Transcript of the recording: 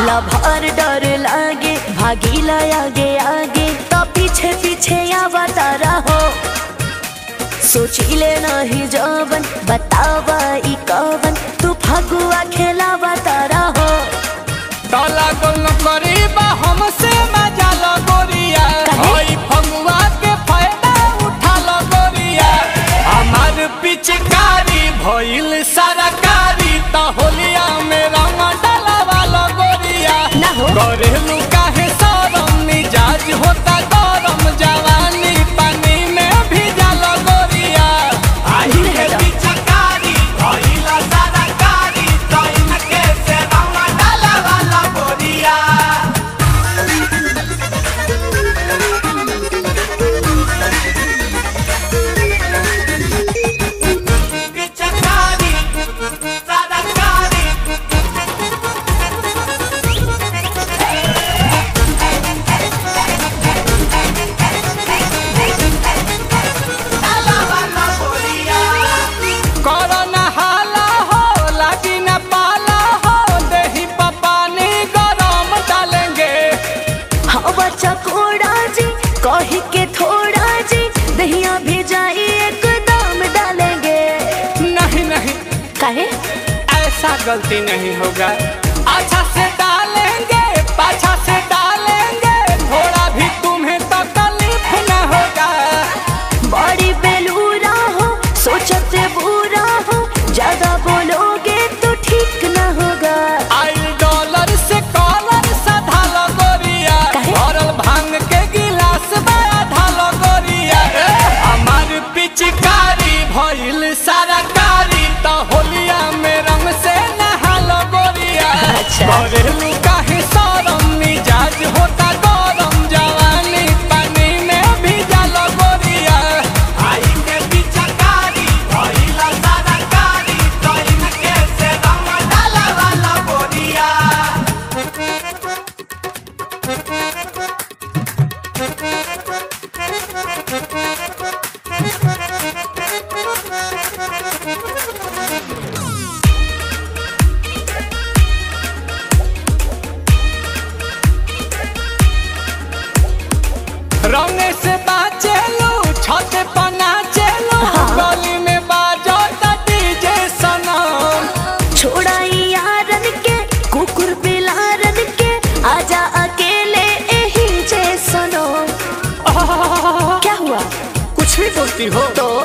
लभार डर लागे भागीला आगे आगे तो पीछे पीछे आवता रहो। सोचिले नहीं जवन बतावा ई कवन तू फगुआ खेलावता रहो। डाला गोल करीबा हमसे मजा लो गोरिया, ओई फगुआ के फायदा उठा लो गोरिया। हमार पिचकारी भइल सरकारी त होलिया में रंग डालवा लो गोरिया। करेलू काहे शरम मिजाज होता गरम जवानी पानी में भिजा लो गोरिया। आई के पिचकारी भइल सरकारी त इनके से रंग डालवा लो गोरिया। चकोड़ा जी कही के थोड़ा जी दहिया भेजाई एकदम डालेंगे। नहीं नहीं काहे ऐसा गलती नहीं होगा। अच्छा से डालेंगे पाछा से डालेंगे थोड़ा भी तुम्हें तकलीफ न होगा। बड़ी बेलूरा हो सोचते बुरा हो ज्यादा बोलोगे तो ठीक न होगा। $1 से कॉलर साधा लो गोरिया, भरल भांग के गिलास बड़ा ढालो गोरिया। हमार पिचकारी भइल सरकारी त होलिया में रंग से नहालो गोरिया। करेलू काहे शरम मिजाज होता गरम जवानी पानी में भिजा लो गोरिया। आई के पिचकारी भइल सरकारी त इनके से रंग डालवा लो गोरिया। रंगे से बाचे लो छत पना चलो गली में बाजो त डीजे सनम। छोड़ाई यारन के कुकुर बिलारन के आजा अकेले यही जे सुनो। क्या हुआ कुछ भी बोलती हो तो